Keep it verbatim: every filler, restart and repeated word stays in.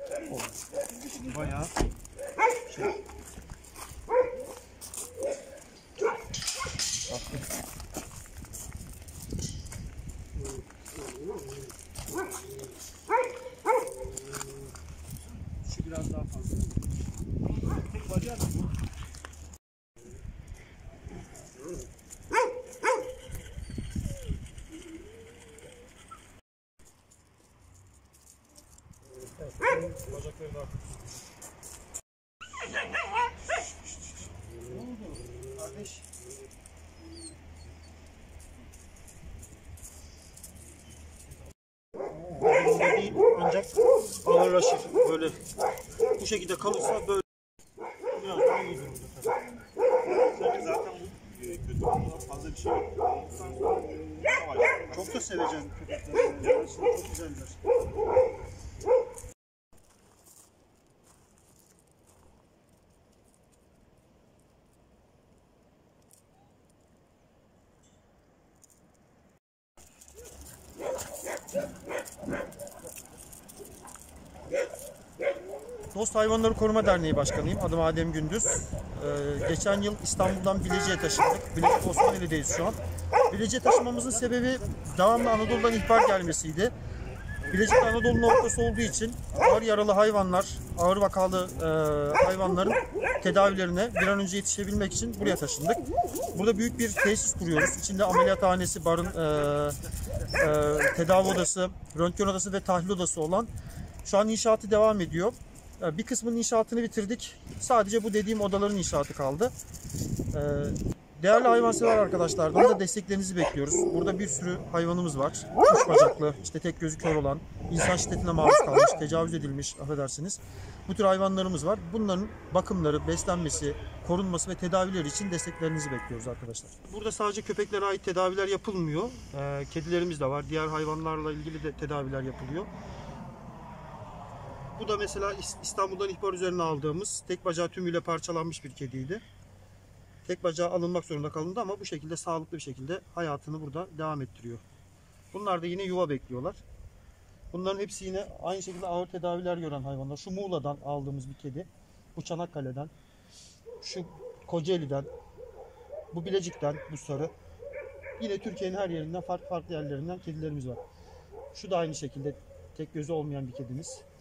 Bayağı şey. Şu biraz daha fazla. Tek varyant bu. Evet, bacakları daha ne oldu kardeş? Elimde değil ancak ağırlaşır. Böyle bu şekilde kalırsa böyle biraz daha iyi durumda tabii. Zaten zaten bu e, kötü bundan fazla bir şey yok. Çok da seveceğim köpekler. Çok güzeller. Dost Hayvanları Koruma Derneği Başkanıyım. Adım Adem Gündüz. Ee, geçen yıl İstanbul'dan Bilecik'e taşındık. Bilecik Osmanlı'dayız şu an. Bilecik'e taşınmamızın sebebi devamlı Anadolu'dan ihbar gelmesiydi. Bilecik Anadolu'nun ortası olduğu için ağır yaralı hayvanlar, ağır vakalı e, hayvanların tedavilerine bir an önce yetişebilmek için buraya taşındık. Burada büyük bir tesis kuruyoruz. İçinde ameliyathanesi, barın, e, e, tedavi odası, röntgen odası ve tahlil odası olan. Şu an inşaatı devam ediyor. Bir kısmının inşaatını bitirdik. Sadece bu dediğim odaların inşaatı kaldı. Değerli hayvansever arkadaşlardan da desteklerinizi bekliyoruz. Burada bir sürü hayvanımız var. Üç bacaklı, işte tek gözü kör olan, insan şiddetine maruz kalmış, tecavüz edilmiş, affedersiniz. Bu tür hayvanlarımız var. Bunların bakımları, beslenmesi, korunması ve tedavileri için desteklerinizi bekliyoruz arkadaşlar. Burada sadece köpeklere ait tedaviler yapılmıyor. Kedilerimiz de var. Diğer hayvanlarla ilgili de tedaviler yapılıyor. Bu da mesela İstanbul'dan ihbar üzerine aldığımız tek bacağı tümüyle parçalanmış bir kediydi. Tek bacağı alınmak zorunda kalındı ama bu şekilde sağlıklı bir şekilde hayatını burada devam ettiriyor. Bunlar da yine yuva bekliyorlar. Bunların hepsi yine aynı şekilde ağır tedaviler gören hayvanlar. Şu Muğla'dan aldığımız bir kedi. Bu Çanakkale'den. Şu Kocaeli'den. Bu Bilecik'ten bu sarı. Yine Türkiye'nin her yerinden farklı farklı yerlerinden kedilerimiz var. Şu da aynı şekilde tek gözü olmayan bir kedimiz.